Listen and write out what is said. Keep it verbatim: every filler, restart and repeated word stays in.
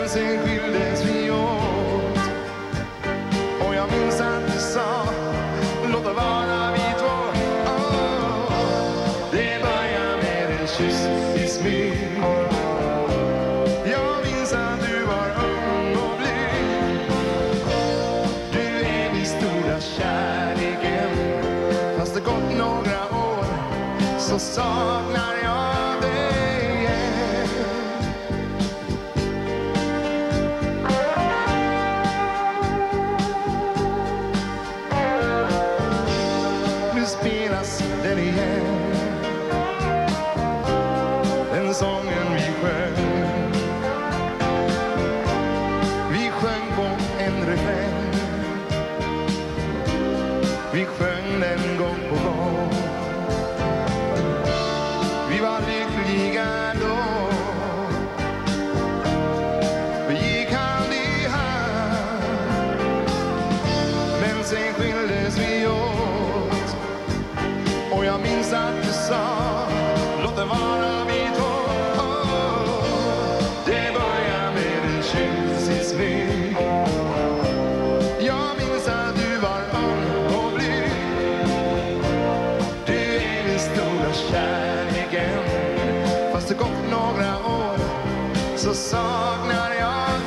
Men sen skildes vi åt. Och jag minns att du sa, låt det vara vi två. Oh, det börjar med en kyss i smyg. Jag minns att du var ung och blyg. Du är min stora kärleken. Fast det gått några år så saknar jag dig igen. Nu spelas den igen, den sången vi sjöng. Vi sjöng på en refräng. Vi sjöng den gång på gång. Vi var lyckliga då. Vi gick hand i hand. Men sen skildes vi åt. Och jag minns att du sa, låt det vara vi två. Oh, det börjar med en kyss i smyg. Jag minns att du var ung och blyg. Du är min stora kärleken. Fast det gått några år så saknar jag